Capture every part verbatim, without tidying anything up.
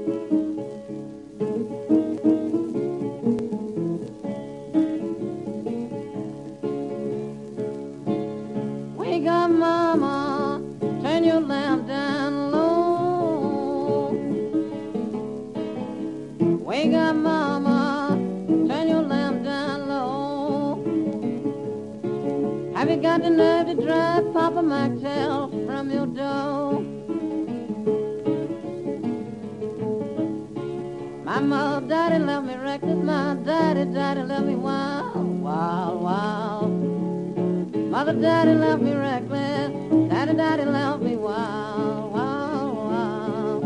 Wake up, mama, turn your lamp down low. Wake up, mama, turn your lamp down low. Have you got the nerve to drive Papa Martell from your door? My mother, daddy left me reckless. My daddy, daddy left me wild, wild, wild. Mother, daddy left me reckless. Daddy, daddy left me wild, wild, wild.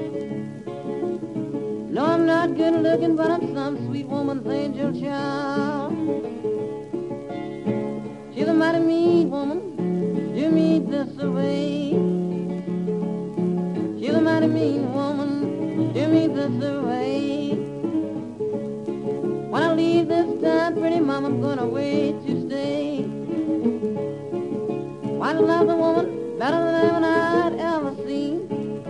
No, I'm not good looking, but I'm some sweet woman's angel child. She's a mighty mean woman, do me this away. She's a mighty mean woman, do me this away. When I leave this town, pretty mama, I'm gonna wait to stay. Why to love a woman better than anyone I'd ever seen?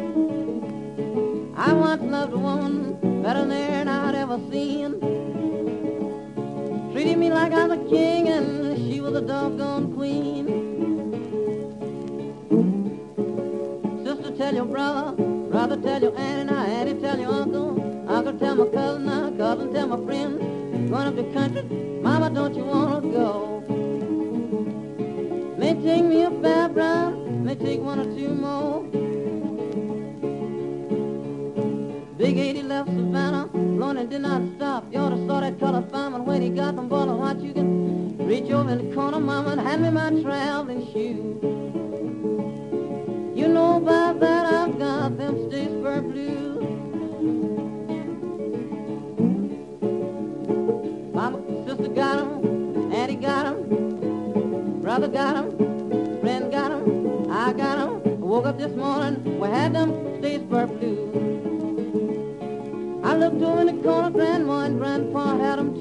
I once loved a woman better than I'd ever seen. Treated me like I was a king and she was a doggone queen. Sister, tell your brother, brother, tell your auntie, now auntie, tell your uncle, uncle, tell my cousin, now cousin, tell my friend, going up the country, mama, don't you wanna go? May take me a fair brown, may take one or two more. Big eighty left Savannah, blowing and did not stop. You ought to saw that colored fireman when he got them ball of hot. You can reach over in the corner, mama, and hand me my traveling shoes. You know about that, I've got them Statesboro blues. Mama, sister got them, auntie got them, brother got them, friend got them, I got them. I woke up this morning, we had them Statesboro blues. I looked over in the corner, grandma and grandpa had them